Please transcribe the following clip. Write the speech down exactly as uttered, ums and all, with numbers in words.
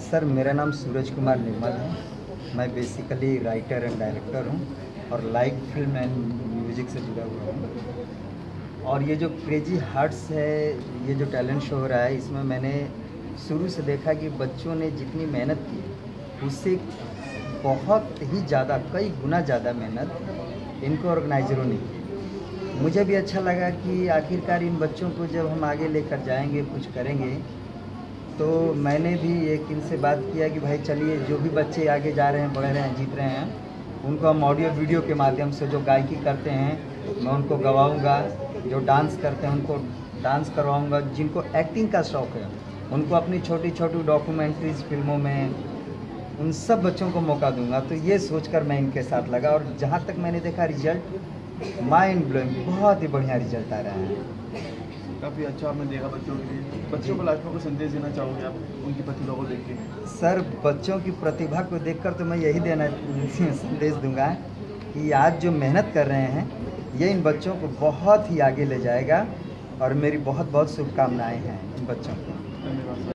Sir मेरा नाम सूरज कुमार निर्मल है। मैं बेसिकली राइटर एंड डायरेक्टर हूँ और लाइव फिल्म एंड म्यूज़िक से जुड़ा हुआ हूँ। और ये जो क्रेजी हार्ट्स है, ये जो टैलेंट शो हो रहा है, इसमें मैंने शुरू से देखा कि बच्चों ने जितनी मेहनत की उससे बहुत ही ज़्यादा, कई गुना ज़्यादा मेहनत इनको ऑर्गेनाइजरों ने की। मुझे भी अच्छा लगा कि आखिरकार इन बच्चों को जब हम आगे लेकर जाएंगे, कुछ करेंगे, तो मैंने भी एक इनसे बात किया कि भाई चलिए, जो भी बच्चे आगे जा रहे हैं, बढ़ रहे हैं, जीत रहे हैं, उनको हम ऑडियो वीडियो के माध्यम से, जो गायकी करते हैं मैं उनको गवाऊंगा, जो डांस करते हैं उनको डांस करवाऊंगा, जिनको एक्टिंग का शौक़ है उनको अपनी छोटी छोटी डॉक्यूमेंट्रीज फिल्मों में, उन सब बच्चों को मौका दूंगा। तो ये सोचकर मैं इनके साथ लगा और जहाँ तक मैंने देखा रिजल्ट माइंड ब्लोइंग, बहुत ही बढ़िया रिजल्ट आ रहा है। काफ़ी अच्छा आपने देखा बच्चों के लिए। बच्चों को लास्ट में कोई संदेश देना चाहोगे आप उनकी प्रतिभा को देख के? सर बच्चों की प्रतिभा को देखकर तो मैं यही देना संदेश दूंगा कि आज जो मेहनत कर रहे हैं ये इन बच्चों को बहुत ही आगे ले जाएगा और मेरी बहुत बहुत शुभकामनाएं हैं इन बच्चों को। धन्यवाद।